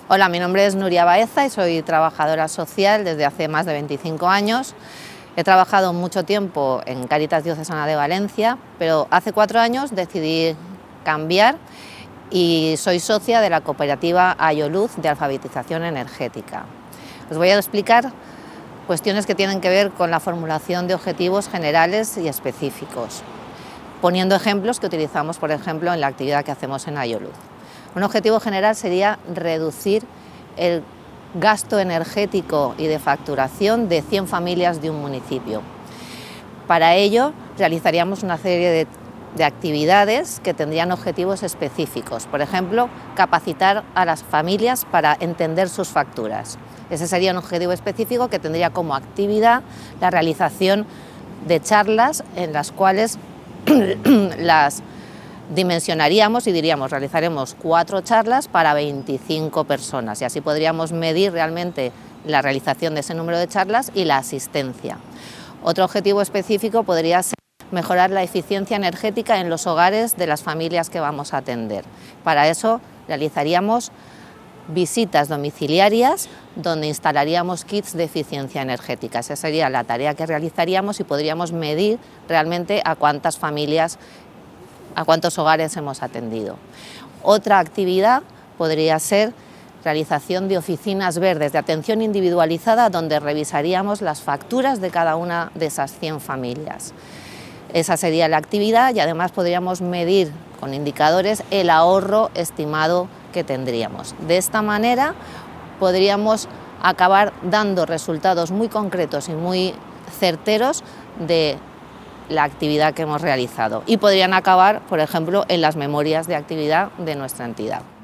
Hola, mi nombre es Nuria Baeza y soy trabajadora social desde hace más de 25 años. He trabajado mucho tiempo en Cáritas Diocesana de Valencia, pero hace 4 años decidí cambiar y soy socia de la cooperativa Ayoluz de alfabetización energética. Os voy a explicar cuestiones que tienen que ver con la formulación de objetivos generales y específicos, poniendo ejemplos que utilizamos, por ejemplo, en la actividad que hacemos en Ayoluz. Un objetivo general sería reducir el gasto energético y de facturación de 100 familias de un municipio. Para ello realizaríamos una serie de actividades que tendrían objetivos específicos. Por ejemplo, capacitar a las familias para entender sus facturas. Ese sería un objetivo específico que tendría como actividad la realización de charlas en las cuales las dimensionaríamos y diríamos, realizaremos 4 charlas para 25 personas y así podríamos medir realmente la realización de ese número de charlas y la asistencia. Otro objetivo específico podría ser mejorar la eficiencia energética en los hogares de las familias que vamos a atender. Para eso realizaríamos visitas domiciliarias donde instalaríamos kits de eficiencia energética. Esa sería la tarea que realizaríamos y podríamos medir realmente a cuántas familias, a cuántos hogares hemos atendido. Otra actividad podría ser realización de oficinas verdes de atención individualizada donde revisaríamos las facturas de cada una de esas 100 familias. Esa sería la actividad y además podríamos medir con indicadores el ahorro estimado que tendríamos. De esta manera podríamos acabar dando resultados muy concretos y muy certeros de la actividad que hemos realizado y podrían acabar, por ejemplo, en las memorias de actividad de nuestra entidad.